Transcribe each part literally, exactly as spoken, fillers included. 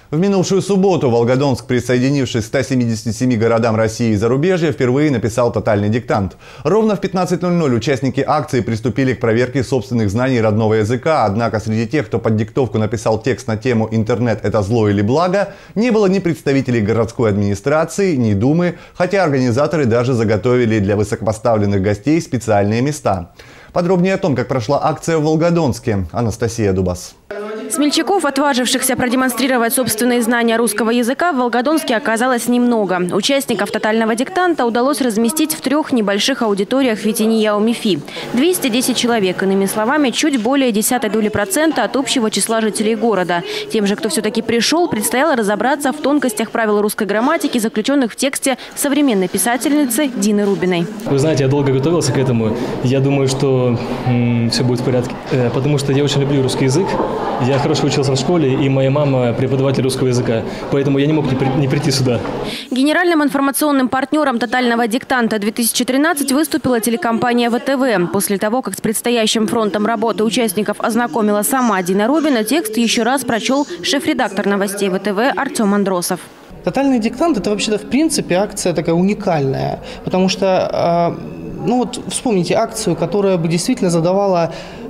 В минувшую субботу Волгодонск, присоединившись к ста семидесяти семи городам России и зарубежья, впервые написал тотальный диктант. Ровно в пятнадцать ноль ноль участники акции приступили к проверке собственных знаний родного языка, однако среди тех, кто под диктовку написал текст на тему «Интернет – это зло или благо», не было ни представителей городской администрации, ни Думы, хотя организаторы даже заготовили для высокопоставленных гостей специальные места. Подробнее о том, как прошла акция в Волгодонске, Анастасия Дубас. Смельчаков, отважившихся продемонстрировать собственные знания русского языка, в Волгодонске оказалось немного. Участников тотального диктанта удалось разместить в трех небольших аудиториях Витини-Яо-Мифи. двести десять человек, иными словами, чуть более десятой доли процента от общего числа жителей города. Тем же, кто все-таки пришел, предстояло разобраться в тонкостях правил русской грамматики, заключенных в тексте современной писательницы Дины Рубиной. Вы знаете, я долго готовился к этому. Я думаю, что м, все будет в порядке, э, потому что я очень люблю русский язык. Я хорошо учился в школе, и моя мама преподаватель русского языка, поэтому я не мог не, при, не прийти сюда. Генеральным информационным партнером тотального диктанта две тысячи тринадцать выступила телекомпания вэ тэ вэ. После того, как с предстоящим фронтом работы участников ознакомила сама Дина Рубина, текст еще раз прочел шеф-редактор новостей вэ тэ вэ Артем Андросов. Тотальный диктант – это вообще-то в принципе акция такая уникальная, потому что, ну вот вспомните акцию, которая бы действительно задавала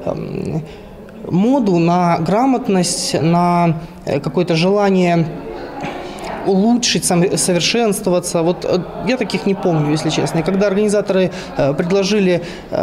моду на грамотность, на какое-то желание улучшить, совершенствоваться. Вот я таких не помню, если честно. И когда организаторы предложили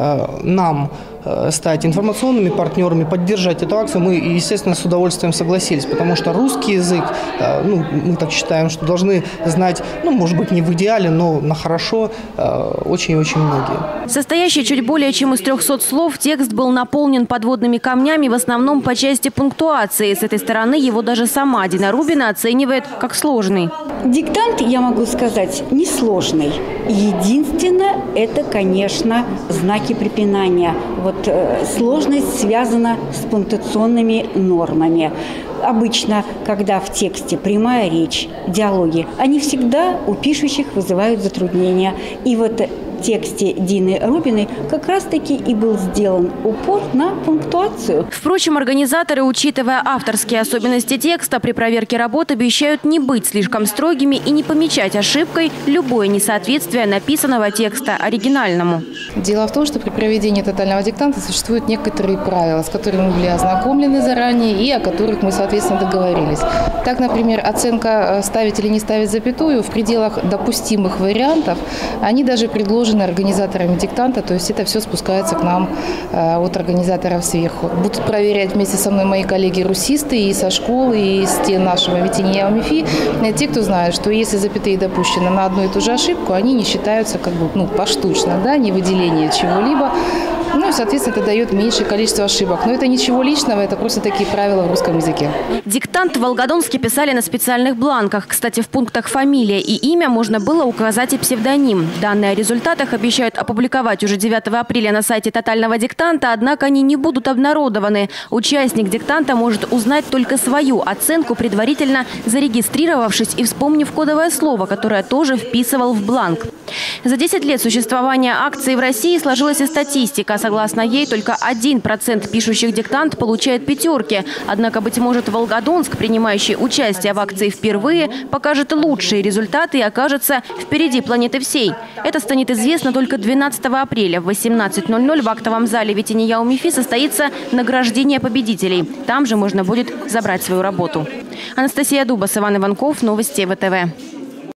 нам стать информационными партнерами, поддержать эту акцию, мы, естественно, с удовольствием согласились, потому что русский язык, ну, мы так считаем, что должны знать, ну, может быть, не в идеале, но на хорошо очень и очень многие. Состоящий чуть более чем из трехсот слов, текст был наполнен подводными камнями, в основном по части пунктуации. С этой стороны его даже сама Дина Рубина оценивает как сложный. Диктант, я могу сказать, несложный. Единственное, это, конечно, знаки препинания. Вот э, сложность связана с пунктуационными нормами. Обычно, когда в тексте прямая речь, диалоги, они всегда у пишущих вызывают затруднения. И вот в тексте Дины Рубиной как раз-таки и был сделан упор на пунктуацию. Впрочем, организаторы, учитывая авторские особенности текста, при проверке работ обещают не быть слишком строгими и не помечать ошибкой любое несоответствие написанного текста оригинальному. Дело в том, что при проведении тотального диктанта существуют некоторые правила, с которыми мы были ознакомлены заранее и о которых мы, соответственно, договорились. Так, например, оценка ставить или не ставить запятую в пределах допустимых вариантов, они даже предложены организаторами диктанта, то есть это все спускается к нам э, от организаторов сверху. Будут проверять вместе со мной мои коллеги-русисты и со школы, и из стен нашего Витини-Яо-Мифи. Те, кто знают, что если запятые допущены на одну и ту же ошибку, они не считаются как бы, ну, поштучно, да, не выделение чего-либо. Ну и, соответственно, это дает меньшее количество ошибок. Но это ничего личного, это просто такие правила в русском языке. Диктант в Волгодонске писали на специальных бланках. Кстати, в пунктах фамилия и имя можно было указать и псевдоним. Данные о результатах обещают опубликовать уже девятого апреля на сайте тотального диктанта, однако они не будут обнародованы. Участник диктанта может узнать только свою оценку, предварительно зарегистрировавшись и вспомнив кодовое слово, которое тоже вписывал в бланк. За десять лет существования акции в России сложилась и статистика. Согласно ей, только один процент пишущих диктант получает пятерки. Однако, быть может, Волгодонск, принимающий участие в акции впервые, покажет лучшие результаты и окажется впереди планеты всей. Это станет известно только двенадцатого апреля в восемнадцать ноль ноль в актовом зале Витини-Яо-Мифи состоится награждение победителей. Там же можно будет забрать свою работу. Анастасия Дубас, Иван Иванков, новости вэ тэ вэ.